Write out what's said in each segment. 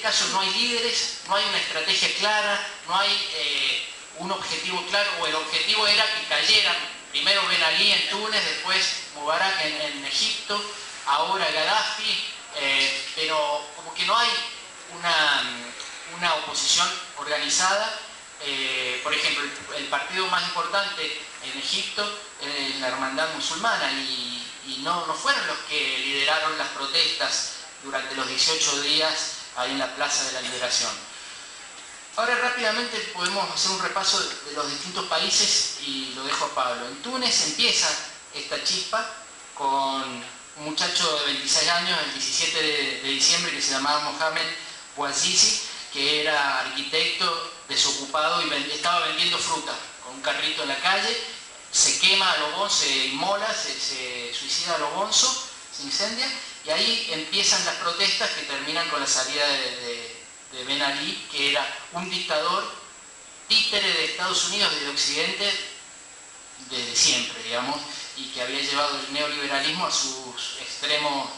caso no hay líderes, no hay una estrategia clara, no hay un objetivo claro, o el objetivo era que cayeran primero Ben Ali en Túnez, después Mubarak en Egipto, ahora Gaddafi, pero como que no hay una oposición organizada. Por ejemplo, el partido más importante en Egipto es la Hermandad Musulmana, y no fueron los que lideraron las protestas durante los 18 días ahí en la Plaza de la Liberación. Ahora rápidamente podemos hacer un repaso de los distintos países y lo dejo a Pablo. En Túnez empieza esta chispa con un muchacho de 26 años, el 17 de diciembre, que se llamaba Mohamed Bouazizi, que era arquitecto desocupado y estaba vendiendo fruta con un carrito en la calle. Se quema a lo bonzo, se inmola, se suicida a lo bonzo, se incendia, y ahí empiezan las protestas que terminan con la salida de Ben Ali, que era un dictador títere de Estados Unidos y de Occidente desde siempre, digamos, y que había llevado el neoliberalismo a sus extremos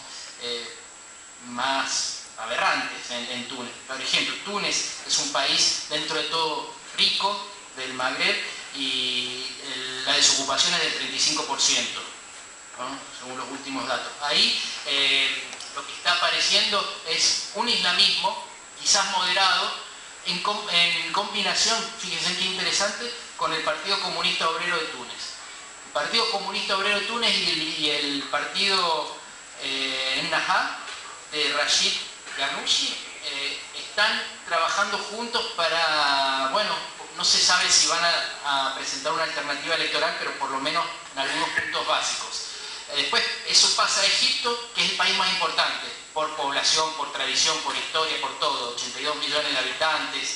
más aberrantes en Túnez. Por ejemplo, Túnez es un país dentro de todo rico del Magreb, y la desocupación es del 35%, ¿no? Según los últimos datos. Ahí lo que está apareciendo es un islamismo quizás moderado, en combinación, fíjense qué interesante, con el Partido Comunista Obrero de Túnez. El Partido Comunista Obrero de Túnez y el Partido Ennahda de Rashid Ghannouchi están trabajando juntos para, bueno, no se sabe si van a presentar una alternativa electoral, pero por lo menos en algunos puntos básicos. Después eso pasa a Egipto, que es el país más importante, por población, por tradición, por historia, por todo, 82 millones de habitantes,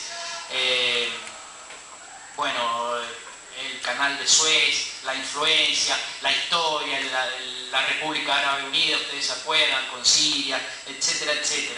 bueno, el canal de Suez, la influencia, la historia, la República Árabe Unida, ustedes se acuerdan, con Siria, etcétera, etcétera.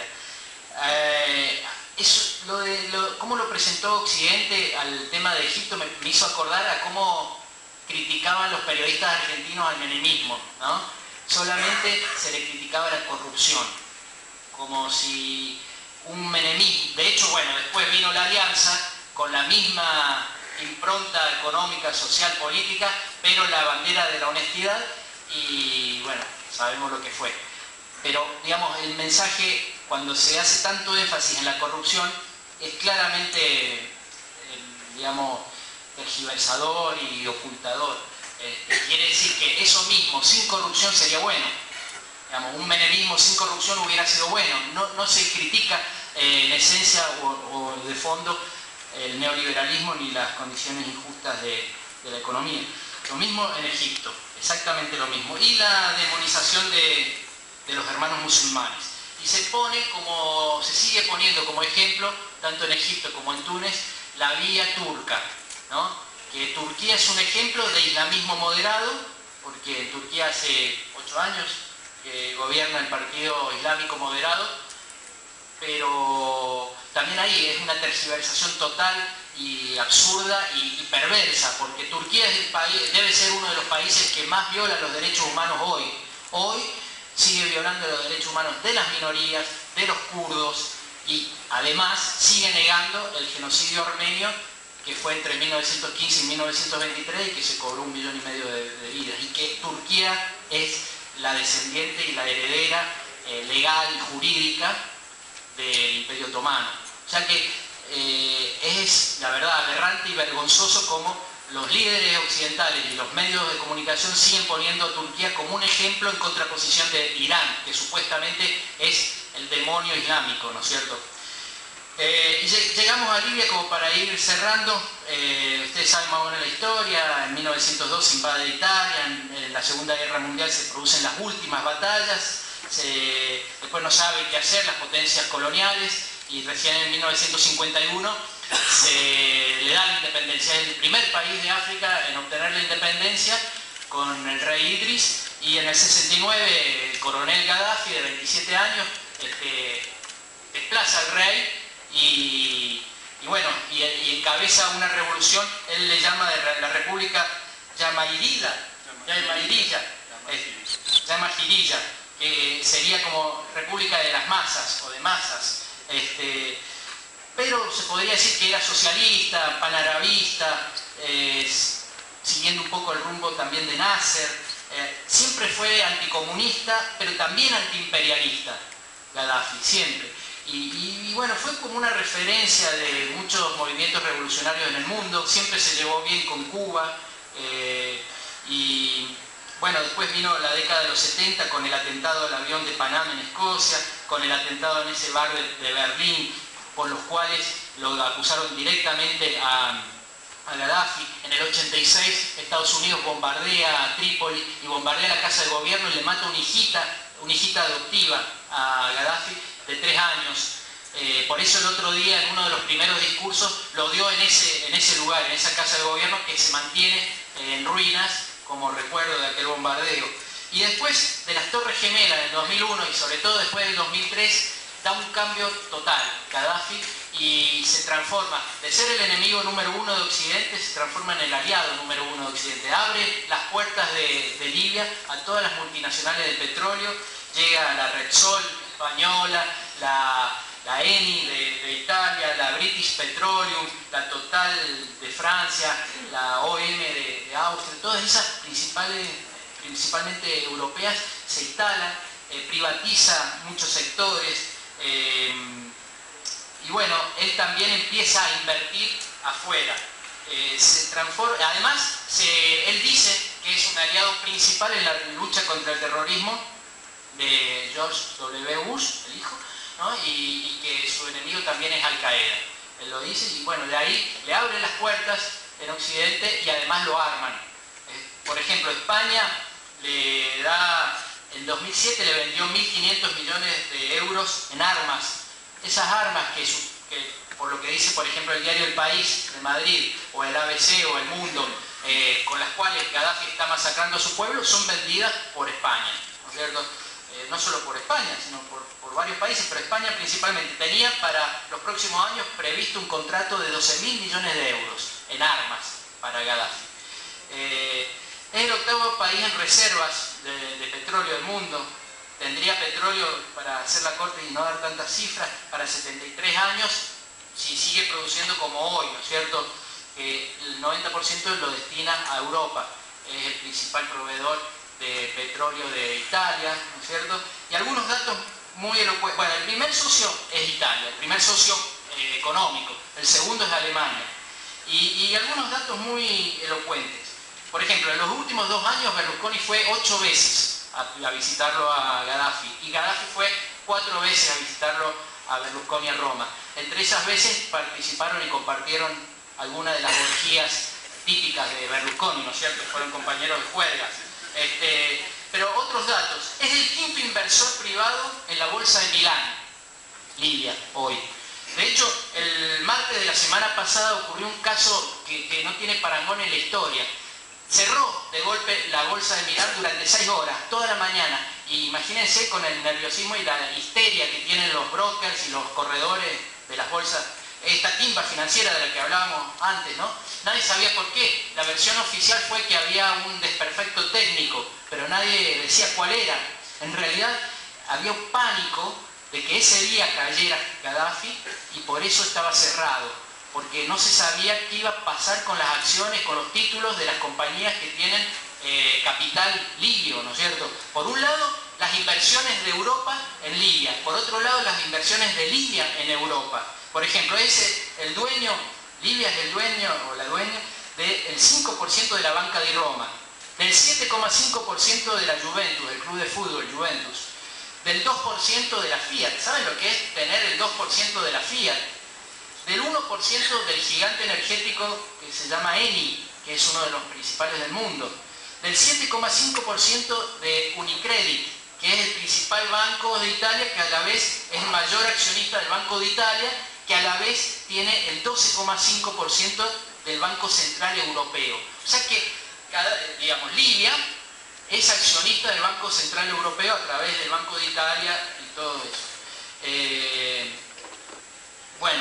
Cómo lo presentó Occidente al tema de Egipto me hizo acordar a cómo criticaban los periodistas argentinos al menemismo, ¿no? Solamente se le criticaba la corrupción, como si un menemismo... De hecho, bueno, después vino la alianza con la misma impronta económica, social, política, pero la bandera de la honestidad, y bueno, sabemos lo que fue. Pero, digamos, el mensaje, cuando se hace tanto énfasis en la corrupción, es claramente, digamos, tergiversador y ocultador. Quiere decir que eso mismo, sin corrupción, sería bueno. Digamos, un menemismo sin corrupción hubiera sido bueno. No se critica en esencia o de fondo el neoliberalismo ni las condiciones injustas de la economía. Lo mismo en Egipto, exactamente lo mismo. Y la demonización de los hermanos musulmanes. Y se sigue poniendo como ejemplo, tanto en Egipto como en Túnez, la vía turca, ¿no? Que Turquía es un ejemplo de islamismo moderado, porque en Turquía hace 8 años que gobierna el Partido Islámico Moderado, pero también ahí es una tergiversación total y absurda y perversa, porque Turquía es debe ser uno de los países que más viola los derechos humanos hoy. Hoy sigue violando los derechos humanos de las minorías, de los kurdos, y además sigue negando el genocidio armenio, que fue entre 1915 y 1923 y que se cobró 1,5 millones de vidas, y que Turquía es la descendiente y la heredera legal y jurídica del Imperio Otomano. O sea que es, la verdad, aberrante y vergonzoso como los líderes occidentales y los medios de comunicación siguen poniendo a Turquía como un ejemplo en contraposición de Irán, que supuestamente es el demonio islámico, ¿no es cierto? Y llegamos a Libia como para ir cerrando. Ustedes saben más o menos la historia. En 1902 se invade Italia, en la Segunda Guerra Mundial se producen las últimas batallas, después no saben qué hacer las potencias coloniales, y recién en 1951 se le da la independencia. Es el primer país de África en obtener la independencia con el rey Idris, y en el 69 el coronel Gaddafi, de 27 años, desplaza al rey y encabeza una revolución. Él le llama la república Yamayirilla, que sería como república de las masas o de masas. Pero se podría decir que era socialista, panarabista, siguiendo un poco el rumbo también de Nasser. Siempre fue anticomunista, pero también antiimperialista, Gaddafi, siempre. Y bueno, fue como una referencia de muchos movimientos revolucionarios en el mundo, siempre se llevó bien con Cuba, y bueno, después vino la década de los 70 con el atentado al avión de Panamá en Escocia, con el atentado en ese bar de Berlín, por los cuales lo acusaron directamente a Gaddafi. En el 86 Estados Unidos bombardea a Trípoli y bombardea la casa de gobierno y le mata una hijita adoptiva a Gaddafi de 3 años. Por eso el otro día, en uno de los primeros discursos, lo dio en ese lugar, en esa casa de gobierno que se mantiene en ruinas como recuerdo de aquel bombardeo. Y después de las Torres Gemelas en 2001 y sobre todo después del 2003, da un cambio total Gaddafi y se transforma, de ser el enemigo número 1 de Occidente, se transforma en el aliado número 1 de Occidente. Abre las puertas de Libia a todas las multinacionales de petróleo, llega a la Repsol española, la Eni de Italia, la British Petroleum, la Total de Francia, la OM de Austria, todas esas principalmente europeas se instalan, privatiza muchos sectores, y bueno, él también empieza a invertir afuera. Se transforma, además, él dice que es un aliado principal en la lucha contra el terrorismo de George W. Bush, el hijo, ¿no? y que su enemigo también es Al Qaeda. Él lo dice y bueno, de ahí le abren las puertas en Occidente y además lo arman. Por ejemplo, España le da, en 2007 le vendió 1.500 millones de euros en armas. Esas armas que por lo que dice, por ejemplo, el diario El País de Madrid, o el ABC o El Mundo, con las cuales Gaddafi está masacrando a su pueblo, son vendidas por España, ¿no es cierto? No solo por España, sino por varios países, pero España principalmente. Tenía para los próximos años previsto un contrato de 12.000 millones de euros en armas para Gaddafi. Es el 8º país en reservas de petróleo del mundo. Tendría petróleo, para hacer la corte y no dar tantas cifras, para 73 años, si sigue produciendo como hoy, ¿no es cierto? El 90% lo destina a Europa. Es el principal proveedor de petróleo de Italia, ¿no es cierto? Y algunos datos muy elocuentes. Bueno, el primer socio es Italia, el primer socio económico. El segundo es Alemania. Y algunos datos muy elocuentes. Por ejemplo, en los últimos 2 años Berlusconi fue 8 veces a visitarlo a Gaddafi. Y Gaddafi fue 4 veces a visitarlo a Berlusconi a Roma. Entre esas veces participaron y compartieron algunas de las orgías típicas de Berlusconi, ¿no es cierto? Fueron compañeros de juergas. Pero otros datos. Es el 5º inversor privado en la bolsa de Milán, Libia, hoy. De hecho, el martes de la semana pasada ocurrió un caso que no tiene parangón en la historia. Cerró de golpe la bolsa de Milán durante 6 horas, toda la mañana. Y imagínense con el nerviosismo y la histeria que tienen los brokers y los corredores de las bolsas, esta timba financiera de la que hablábamos antes, ¿no? Nadie sabía por qué. La versión oficial fue que había un desperfecto técnico, pero nadie decía cuál era. En realidad había un pánico de que ese día cayera Gaddafi y por eso estaba cerrado, porque no se sabía qué iba a pasar con las acciones, con los títulos de las compañías que tienen capital libio, ¿no es cierto? Por un lado, las inversiones de Europa en Libia, por otro lado, las inversiones de Libia en Europa. Por ejemplo, Libia es el dueño o la dueña del 5% de la banca di Roma, del 7,5% de la Juventus, del club de fútbol Juventus, del 2% de la Fiat. ¿Saben lo que es tener el 2% de la Fiat? Del 1% del gigante energético que se llama Eni, que es uno de los principales del mundo, del 7,5% de Unicredit, que es el principal banco de Italia, que a la vez es el mayor accionista del Banco de Italia, que a la vez tiene el 12,5% del Banco Central Europeo. O sea que, Libia es accionista del Banco Central Europeo a través del Banco de Italia y todo eso. Bueno,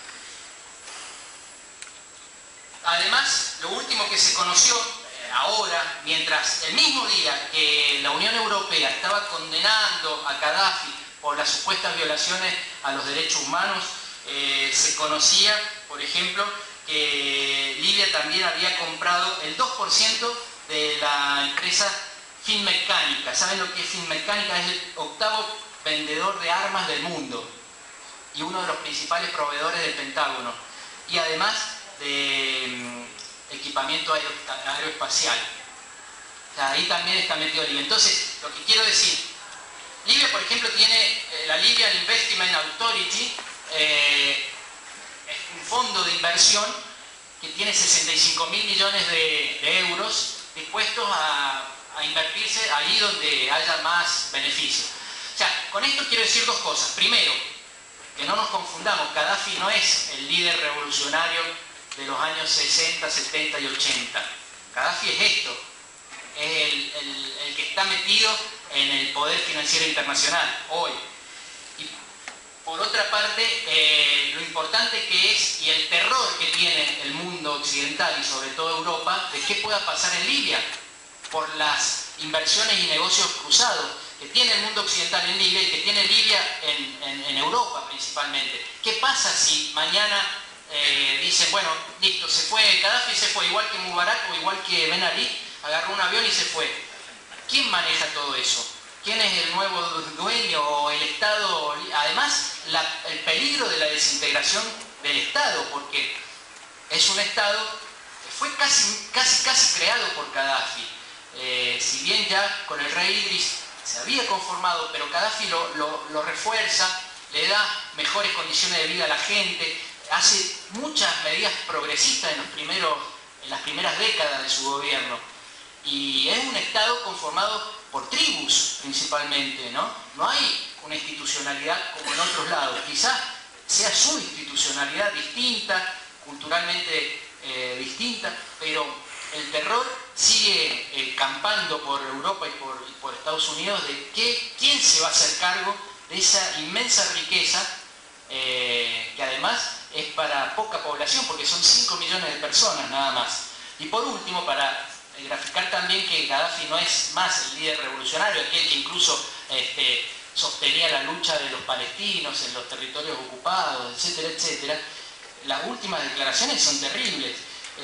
además, lo último que se conoció ahora, mientras el mismo día que la Unión Europea estaba condenando a Gaddafi por las supuestas violaciones a los derechos humanos. Se conocía, por ejemplo, que Libia también había comprado el 2% de la empresa Finmeccanica. ¿Saben lo que es Finmeccanica? Es el octavo vendedor de armas del mundo y uno de los principales proveedores del Pentágono, y además de equipamiento aeroespacial. O sea, ahí también está metido Libia. Entonces, lo que quiero decir, Libia, por ejemplo, tiene la Libyan Investment Authority, es un fondo de inversión que tiene 65.000 millones de euros dispuestos a invertirse ahí donde haya más beneficio. O sea, con esto quiero decir dos cosas. Primero, que no nos confundamos, Gaddafi no es el líder revolucionario de los años 60, 70 y 80. Gaddafi es esto, es el que está metido en el poder financiero internacional hoy. Y por otra parte, lo importante que es y el terror que tiene el mundo occidental y sobre todo Europa de qué pueda pasar en Libia por las inversiones y negocios cruzados que tiene el mundo occidental en Libia y que tiene Libia en Europa principalmente. ¿Qué pasa si mañana dicen, bueno, listo, se fue Gaddafi, se fue, igual que Mubarak o igual que Ben Ali, agarró un avión y se fue? ¿Quién maneja todo eso? ¿Quién es el nuevo dueño o el Estado? Además, el peligro de la desintegración del Estado, porque es un Estado que fue casi creado por Gaddafi. Si bien ya con el rey Idris se había conformado, pero Gaddafi lo refuerza, le da mejores condiciones de vida a la gente, hace muchas medidas progresistas en las primeras décadas de su gobierno. Y es un Estado conformado por tribus principalmente, ¿no? No hay una institucionalidad como en otros lados. Quizás sea su institucionalidad distinta, culturalmente distinta, pero el terror sigue campando por Europa y por Estados Unidos de quién se va a hacer cargo de esa inmensa riqueza que además es para poca población, porque son 5 millones de personas nada más. Y por último, para graficar también que Gaddafi no es más el líder revolucionario, aquel que incluso sostenía la lucha de los palestinos en los territorios ocupados, etcétera, etcétera. Las últimas declaraciones son terribles.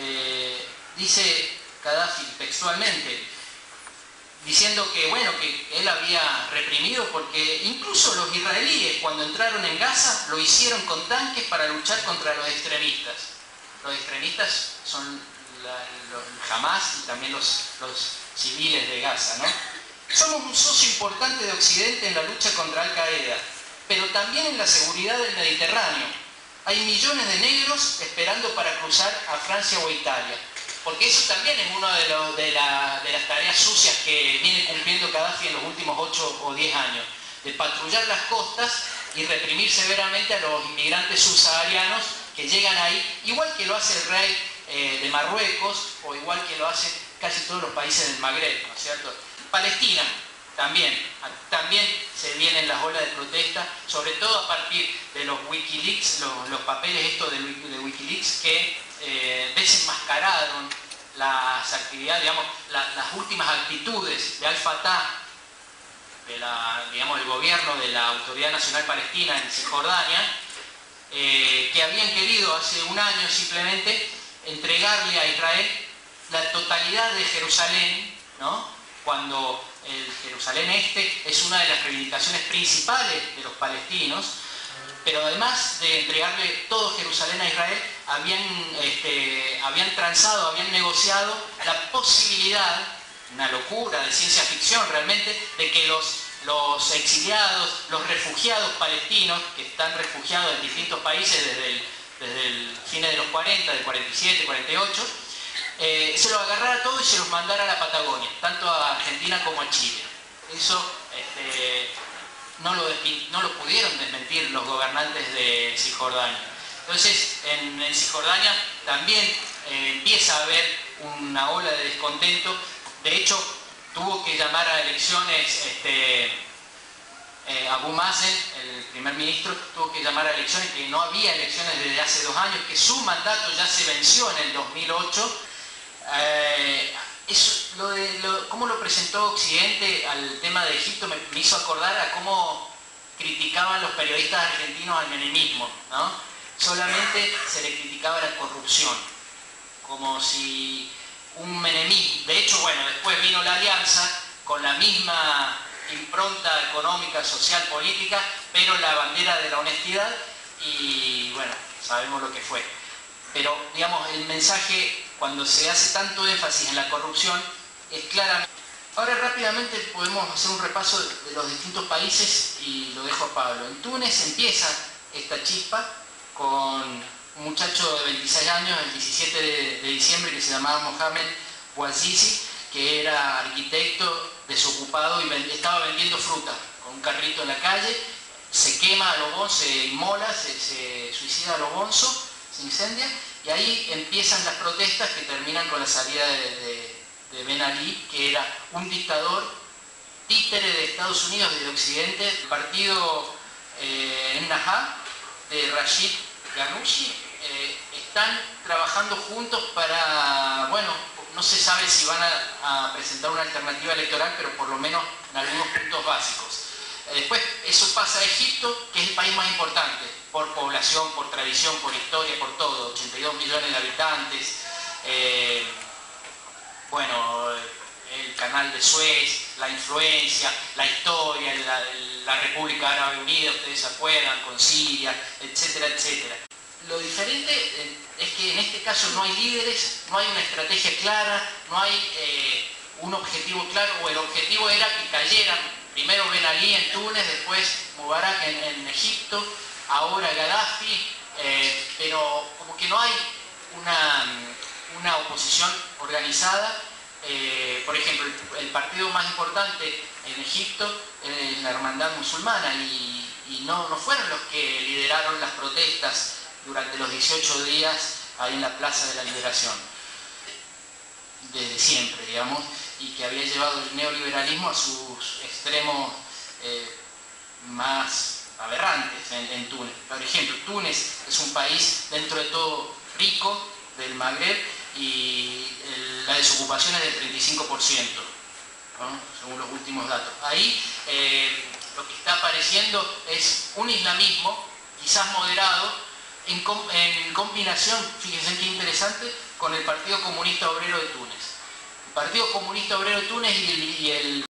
Dice Gaddafi textualmente, diciendo que bueno, que él había reprimido porque incluso los israelíes cuando entraron en Gaza lo hicieron con tanques para luchar contra los extremistas. Los extremistas son Hamas y también los civiles de Gaza, ¿no? Somos un socio importante de Occidente en la lucha contra Al-Qaeda, pero también en la seguridad del Mediterráneo. Hay millones de negros esperando para cruzar a Francia o a Italia, porque eso también es una de las tareas sucias que viene cumpliendo Gaddafi en los últimos 8 o 10 años, de patrullar las costas y reprimir severamente a los inmigrantes subsaharianos que llegan ahí, igual que lo hace el rey de Marruecos o igual que lo hacen casi todos los países del Magreb, ¿no es cierto? Palestina también se vienen las olas de protesta, sobre todo a partir de los Wikileaks, los papeles estos de Wikileaks que desenmascararon las actividades, digamos, las últimas actitudes de Al-Fatah, digamos, el gobierno de la Autoridad Nacional Palestina en Cisjordania, que habían querido hace un año simplemente entregarle a Israel la totalidad de Jerusalén, ¿no? Cuando el Jerusalén Este es una de las reivindicaciones principales de los palestinos, pero además de entregarle todo Jerusalén a Israel, habían transado, habían negociado la posibilidad, una locura de ciencia ficción realmente, de que los exiliados, los refugiados palestinos, que están refugiados en distintos países desde el fin de los 40, del 47, 48, se los agarrara todo y se los mandara a la Patagonia, tanto a Argentina como a Chile. Eso no lo pudieron desmentir los gobernantes de Cisjordania. Entonces, en Cisjordania también empieza a haber una ola de descontento. De hecho, tuvo que llamar a elecciones Abu Mazen, el primer ministro, tuvo que llamar a elecciones, que no había elecciones desde hace 2 años, que su mandato ya se venció en el 2008. Cómo lo presentó Occidente al tema de Egipto me hizo acordar a cómo criticaban los periodistas argentinos al menemismo, ¿no? Solamente se le criticaba la corrupción, como si un menemismo... De hecho, bueno, después vino la Alianza con la misma impronta económica, social, política, pero la bandera de la honestidad, y bueno, sabemos lo que fue. Pero, digamos, el mensaje, cuando se hace tanto énfasis en la corrupción, es claramente... Ahora rápidamente podemos hacer un repaso de los distintos países y lo dejo a Pablo. En Túnez empieza esta chispa con un muchacho de 26 años, el 17 de diciembre, que se llamaba Mohamed Bouazizi, que era arquitecto desocupado y estaba vendiendo fruta con un carrito en la calle, se quema a lo bonzo, se inmola, se suicida a lo bonzo, se incendia, y ahí empiezan las protestas que terminan con la salida de Ben Ali, que era un dictador títere de Estados Unidos y de Occidente. El partido Ennahda de Rashid Ghannouchi están trabajando juntos para, bueno, no se sabe si van a presentar una alternativa electoral, pero por lo menos en algunos puntos básicos. Después eso pasa a Egipto, que es el país más importante, por población, por tradición, por historia, por todo, 82 millones de habitantes, bueno, el canal de Suez, la influencia, la historia, la República Árabe Unida, ustedes se acuerdan, con Siria, etcétera, etcétera. Lo diferente es que en este caso no hay líderes, no hay una estrategia clara, no hay un objetivo claro, o el objetivo era que cayeran primero Ben Ali en Túnez, después Mubarak en Egipto, ahora Gaddafi, pero como que no hay una oposición organizada. Por ejemplo, el partido más importante en Egipto es la Hermandad Musulmana, y no fueron los que lideraron las protestas durante los 18 días ahí en la Plaza de la Liberación, desde siempre, digamos, y que había llevado el neoliberalismo a sus extremos más aberrantes en Túnez. Por ejemplo, Túnez es un país dentro de todo rico del Magreb, y la desocupación es del 35%, ¿no? Según los últimos datos. Ahí lo que está apareciendo es un islamismo, quizás moderado, en combinación, fíjense qué interesante, con el Partido Comunista Obrero de Túnez. El Partido Comunista Obrero de Túnez y el